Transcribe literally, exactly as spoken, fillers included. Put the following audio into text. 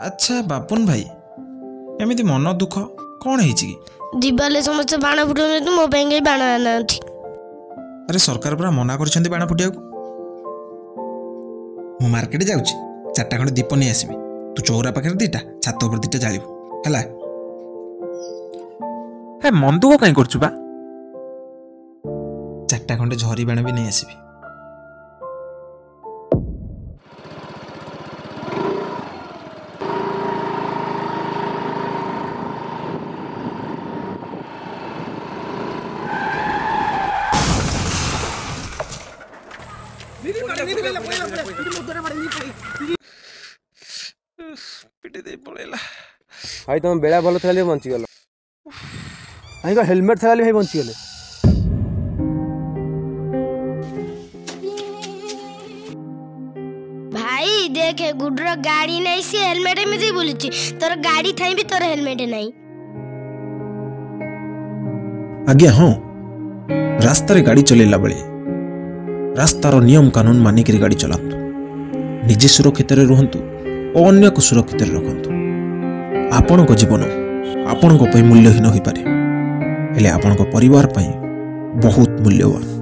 अच्छा बापुन भाई एमती मन दुख कौन है दिवाली समस्त बाण फुटाउँ मो पे बाण आना। अरे सरकार पूरा मना कर बाण फुटिया मु मार्केट जाऊँ चार्टा खंड दीप नहीं आसबि तू चौरा पाखे दीटा छात उपर दीटा जालू है हे मन दुख कहीं कर चार्टा खंडे झरी बाण भी नहीं आसबि। भाई तुम बेड़ा भल था बंची गल भाई का हेलमेट था भाई बंची गले। भाई देखे गुड्र गाड़ी नहीं सी हेलमेट में बोली तोर गाड़ी थाई भी तोर हेलमेट नहीं। आज्ञा हाँ रास्तार गाड़ी चलेला बेले रास्तार नियम कानून मानिक गाड़ी चलातु निजे सुरक्षित रुहतु और अन्य को सुरक्षित रखतु। आपण को जीवन आपण को मूल्यहीन हो पारे हेले आपण को परिवार पाई बहुत मूल्यवान।